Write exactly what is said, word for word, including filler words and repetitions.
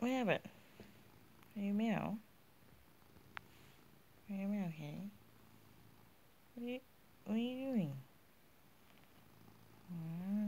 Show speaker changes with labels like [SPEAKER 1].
[SPEAKER 1] What happened? Are you meow? Are you meow, Kitty? What are you, what are you doing?